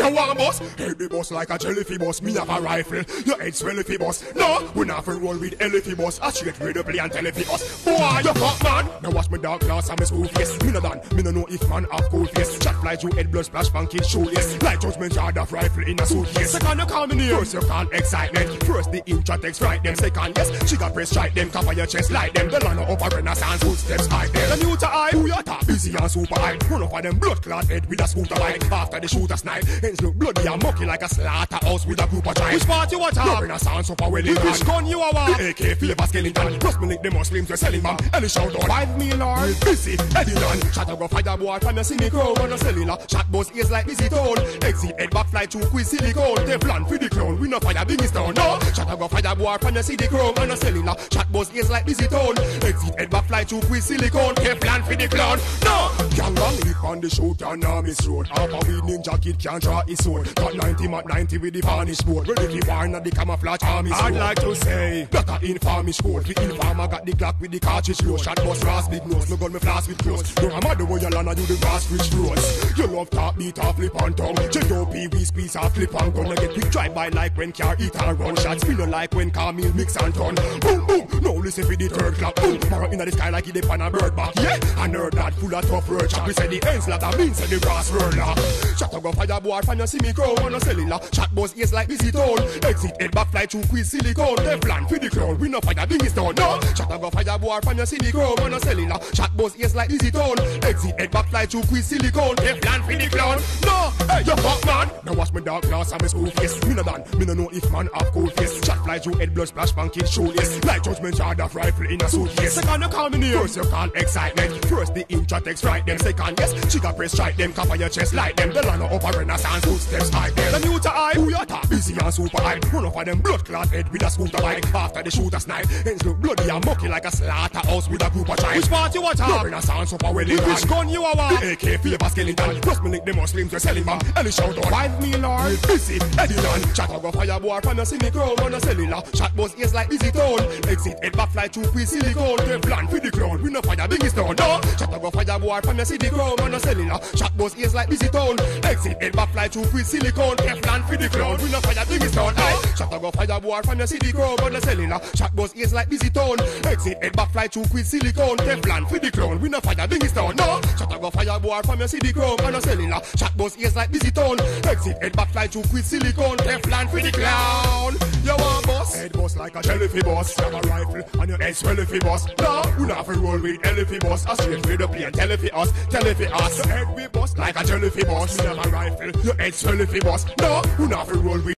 You want bust? Head be bust like a jellyfish bust. Me have a rifle. Your head swell if you bust. No, we not for roll with elephant bust. I straight with the play and tell if you us. Boy, you fuck man. Now watch me dark glass and me school face. Me no done. Me no know if man have cold face. Chat fly through head blood splash funky shoeless. Like judgment yard of rifle in a suitcase. Second you call me name. First you call excitement. First the intra text right them. Second yes, she got press strike them. Cover your chest like them. The line up a renaissance footsteps hide them. The new to eye. Who you talk? Busy and super high. Run up on them blood clot head with a scooter bike. After the shooter snipe. Ends look bloody and mucky like a slaughterhouse with a group of giants. Which part you want to have? Renaissance up a Wellington. Which gun you are? The AK flavor skeleton. Plus me link the Muslims we're selling bomb. Any shout out 5 million lord. Busy, Eddie Don. Shot up a fire boy from your cynic road. On a cellular. Shot buzz ears like busy toad. Exit head back fly to quiz silicone. Teflon for the clown. We no fire big stone. No. Shot up a fire boy from your cynic road. On a cellular. Shot buzz ears like busy toad. Exit head back fly to quiz silicone. Teflon for the clown. No. Gangbang leap on the shoot and now miss road. Half a weed ninja kid can't draw his sword. Got 90 mat 90 with the varnish board. Ready to warn at the camouflage army. I'd like to say that a infamish code. The informer got the Glock with the cartridge low. Shot bust brass big nose. No gun me flash with close. No I'm at the way you land and you the grass rich rose. You love top beat off flip on tongue. J.O.P. we squeeze off flip on gun. I get quick drive by like when car eat and run. Shots feel like when car meal mix and turn. Boom boom. No listen for the third clap. Boom. Marrow in the sky like he dip on a bird back. Yeah. A nerd that full of tough word chat. We say the ends like that means say the grass whirler. Shot a go fire boy from your see me crow on a cellular. Shot buzz ears like busy toad. Exit head back fly through quiz silicone. Teflon for the clown. We no fire big stone. No. Shot a go fire boy from your see me crow on a cellular. Shot buzz ears like busy toad. Exit head back fly through quiz silicone. Teflon for the clown. No. Hey you fuck man. Now watch me dark glass and me school face. Me no done. Me no know if man have cold face. Shot fly through head blood splash funky shoeless. Like judgment yard of rifle in a suitcase. Second you call me name. First you call excitement. First the intra text right them. Second yes, she got press strike them. Cover your chest like them. The line up a renaissance footsteps hide them. The new to eye. Who you talk? Busy and super high. Run up on them blood clot head with a scooter bike. After the shooter snipe. Ends look bloody and mucky like a slaughterhouse with a group of giants. Which part you want to have? Renaissance up a Wellington. Which gun you are? The AK flavor skeleton. Plus me link the Muslims we're selling bomb. Any shout out 5 million lord. Busy, Eddie Don. Shot a go fire boy from your cynic road. On a cellular. Shot buzz ears like busy toad. Exit head back fly through quiz silicone. Teflon for the clown. We no fire big stone. No. Shot a go fire boy from your cynic road. On a cellular. Shot buzz ears like busy toad. Exit head back fly through quiz silicone. Teflon for the clown. We no fire big stone. Shot a go fire boy from your cynic road. On a cellular. Shot buzz ears like busy toad. Exit head back fly through quiz silicone. Teflon for the clown. We no fire big stone. No. Shot a go fire boy from your cynic road. On a cellular. Shot buzz ears like busy toad. Exit head back fly through quiz silicone. Teflon for the clown. You want bust? Head bust like a jellyfish bust. Have a rifle and your head swell if you bust. No, we not for roll with elephant bust. I straight with the play and tell if it us. Your head be bust like a jellyfish bust. We have a rifle, your head swell if you bust. No, we not for roll with